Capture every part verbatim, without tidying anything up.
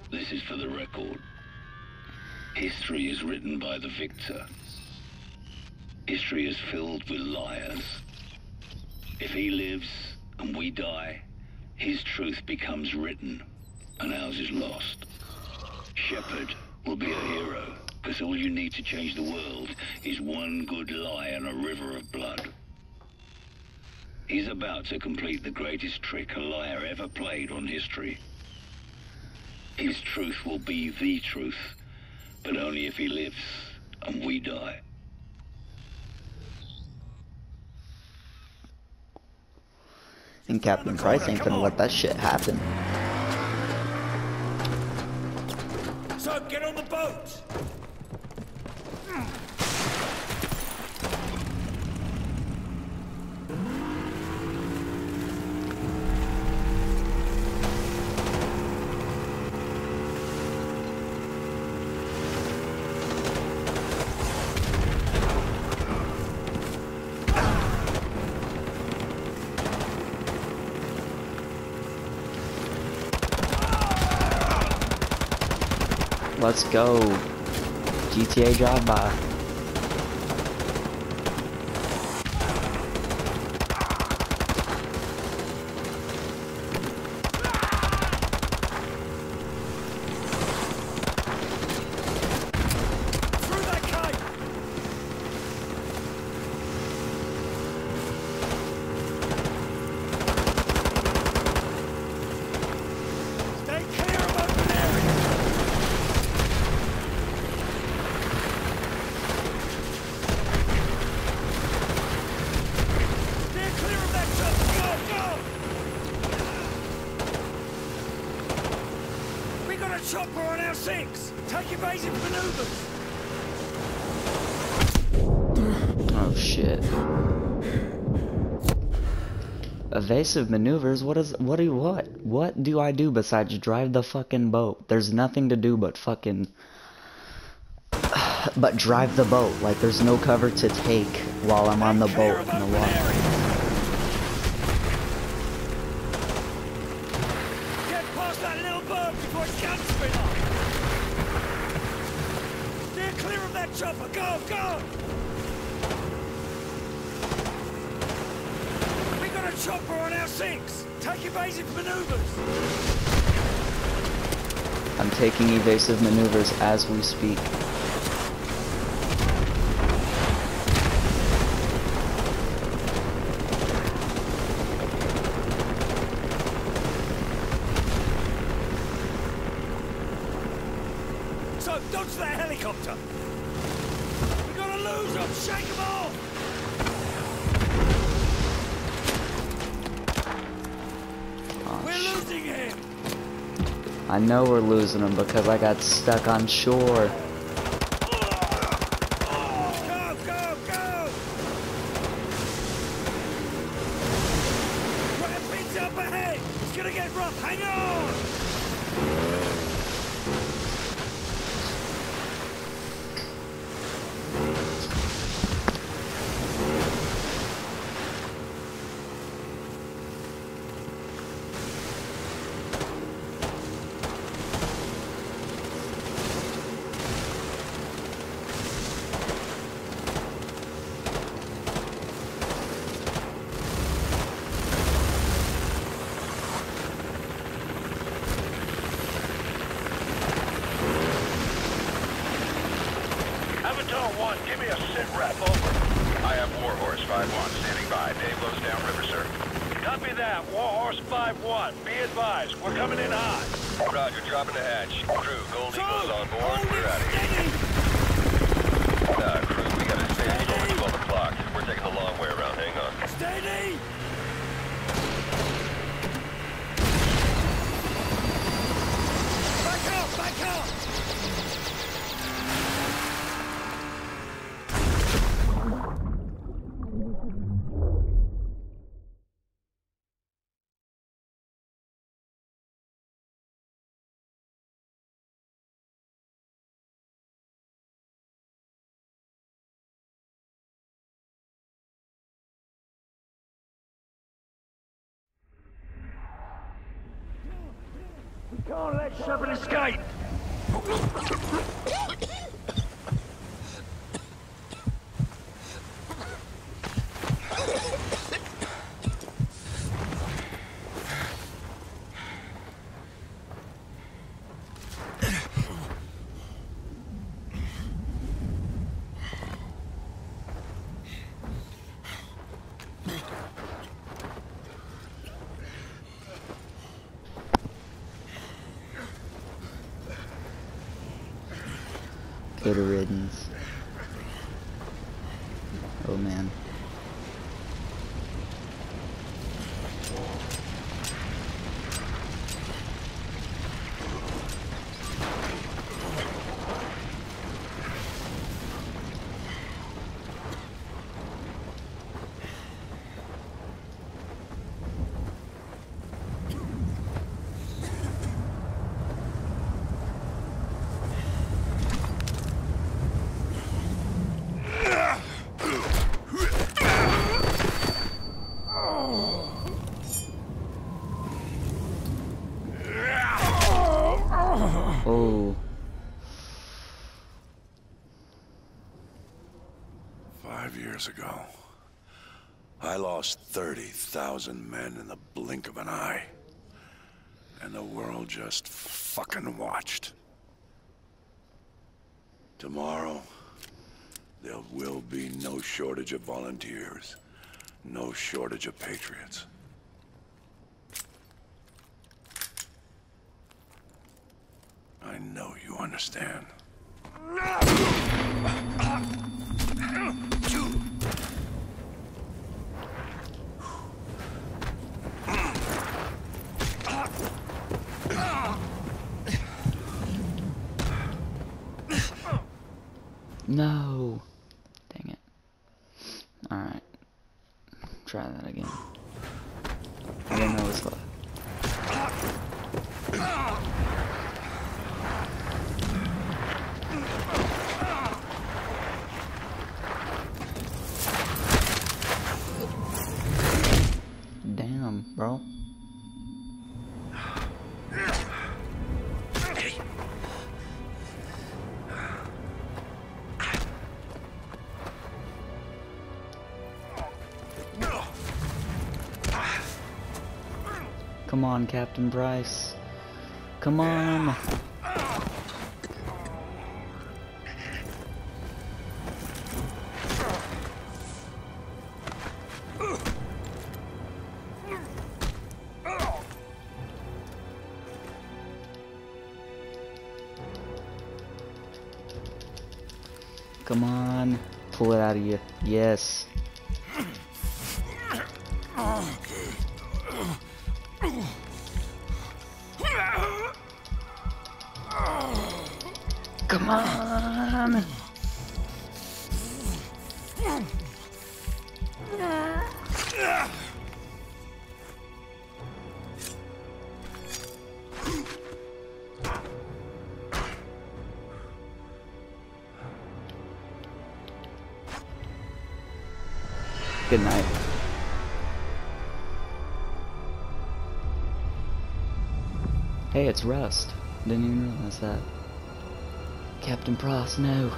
This is for the record. History is written by the victor. History is filled with liars. If he lives and we die, his truth becomes written and ours is lost. Shepard will be a hero, because all you need to change the world is one good lie and a river of blood. He's about to complete the greatest trick a liar ever played on history. His truth will be the truth, but only if he lives and we die. And Captain Price ain't gonna let that shit happen. So get on the boat! Let's go. G T A drive-by. Through that kite! Stay clear of open areas! Stay clear of that jump! Go, go! We got a chopper on our sinks! Take evasive maneuvers! Oh shit. Evasive maneuvers? What is what do what? What do I do besides drive the fucking boat? There's nothing to do but fucking but drive the boat. Like there's no cover to take while I'm on the boat in the water. Get past that little bird before it can spin off! Steer clear of that chopper! Go, go! We got a chopper on our sinks! Take evasive maneuvers! I'm taking evasive maneuvers as we speak. So, dodge that helicopter! We gotta lose them! Shake them off! Oh, We're shit. losing him! I know we're losing them because I got stuck on shore. Go, go, go! Rapids up ahead! It's gonna get rough! Hang on! Avatar one, give me a sit rep, over. I have Warhorse five one standing by. Dave goes down river, sir. Copy that. Warhorse five one. Be advised, we're coming in hot. Roger, dropping the hatch. Crew, Gold So, Eagle's on board. hold We're it out of here. steady. Nah, crew, we gotta stay until twelve o'clock. We're taking the long way around. Hang on. Steady! Back up, back up! Can't let Shepard escape! Good riddance. Oh man. Oh. Five years ago, I lost thirty thousand men in the blink of an eye. And the world just fucking watched. Tomorrow, there will be no shortage of volunteers, no shortage of patriots. I know you understand. No. Dang it. Alright. Try that again. I didn't know it was left. Damn, bro. Come on, Captain Price. Come on. Come on. Pull it out of you. Yes. Come on. Good night. Hey, it's Rust. Didn't even realize that. Captain Pross, no.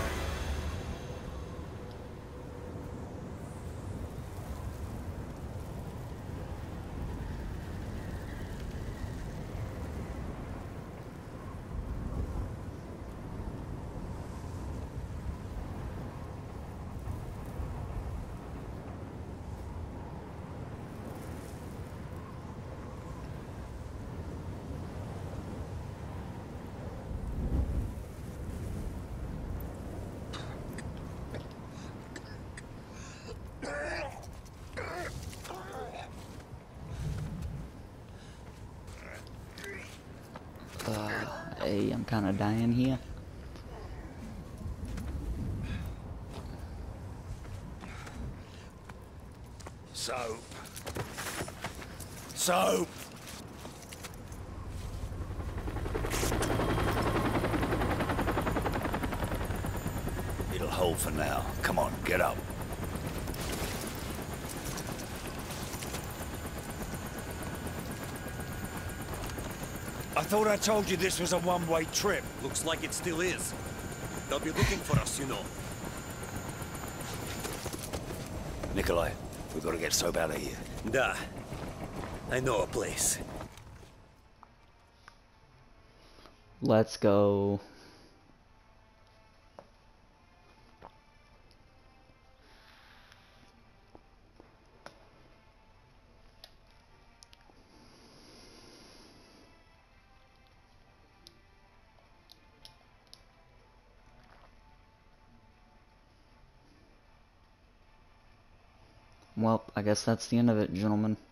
Uh, hey, I'm kind of dying here. Soap. Soap. It'll hold for now. Come on, get up. I thought I told you this was a one-way trip. Looks like it still is. They'll be looking for us, you know. Nikolai, we've got to get Soap out of here. Da. I know a place. Let's go. Well, I guess that's the end of it, gentlemen.